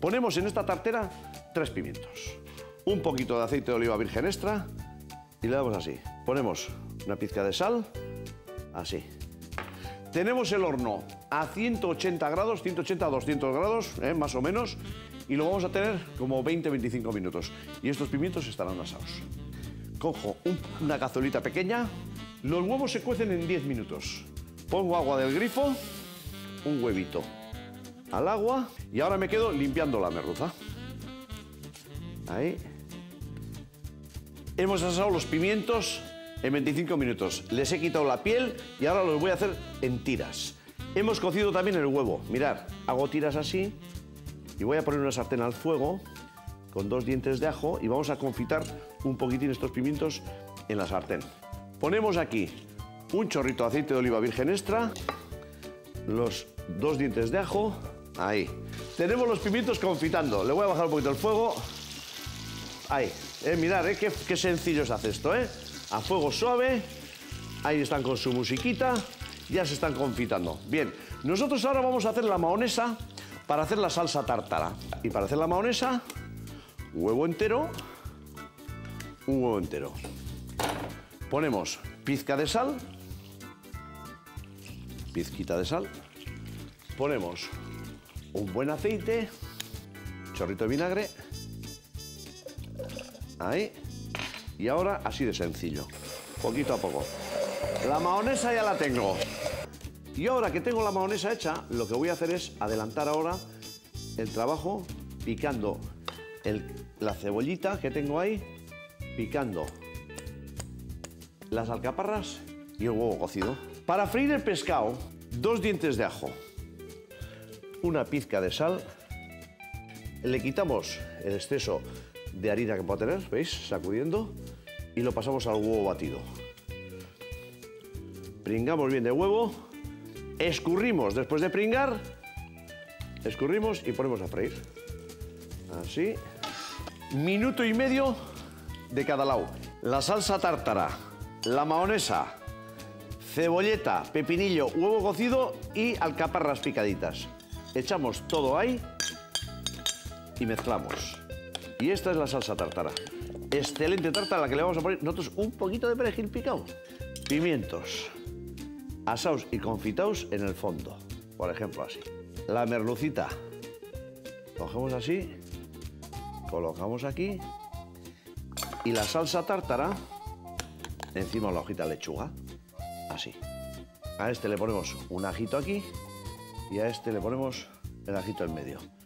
Ponemos en esta tartera 3 pimientos, un poquito de aceite de oliva virgen extra y le damos así. Ponemos una pizca de sal, así. Tenemos el horno a 180 grados, 180 a 200 grados, más o menos, y lo vamos a tener como 20-25 minutos. Y estos pimientos estarán asados. Cojo una cazuelita pequeña, los huevos se cuecen en 10 minutos. Pongo agua del grifo, un huevito al agua y ahora me quedo limpiando la merluza. Ahí. Hemos asado los pimientos en 25 minutos. Les he quitado la piel y ahora los voy a hacer en tiras. Hemos cocido también el huevo. Mirad, hago tiras así y voy a poner una sartén al fuego con 2 dientes de ajo y vamos a confitar un poquitín estos pimientos en la sartén. Ponemos aquí un chorrito de aceite de oliva virgen extra, los 2 dientes de ajo, ahí. Tenemos los pimientos confitando. Le voy a bajar un poquito el fuego. Ahí. Mirad, qué sencillo se hace esto, A fuego suave. Ahí están con su musiquita. Ya se están confitando. Bien, nosotros ahora vamos a hacer la mahonesa para hacer la salsa tártara. Y para hacer la mahonesa, huevo entero, un huevo entero. Ponemos pizca de sal, pizquita de sal. Ponemos un buen aceite, chorrito de vinagre. Ahí. Y ahora así de sencillo, poquito a poco. La mahonesa ya la tengo. Y ahora que tengo la mahonesa hecha, lo que voy a hacer es adelantar ahora el trabajo picando la cebollita que tengo ahí, picando las alcaparras y el huevo cocido. Para freír el pescado, 2 dientes de ajo, una pizca de sal, le quitamos el exceso de harina que pueda tener, ¿veis? Sacudiendo, y lo pasamos al huevo batido. Pringamos bien de huevo, escurrimos después de pringar, escurrimos y ponemos a freír. Así. Minuto y medio de cada lado. La salsa tártara, la mahonesa, cebolleta, pepinillo, huevo cocido y alcaparras picaditas. Echamos todo ahí y mezclamos. Y esta es la salsa tártara. Excelente tarta a la que le vamos a poner nosotros un poquito de perejil picado. Pimientos asados y confitados en el fondo. Por ejemplo, así. La merlucita. Cogemos así, colocamos aquí. Y la salsa tártara encima de la hojita de lechuga. Así. A este le ponemos un ajito aquí y a este le ponemos el ajito en medio.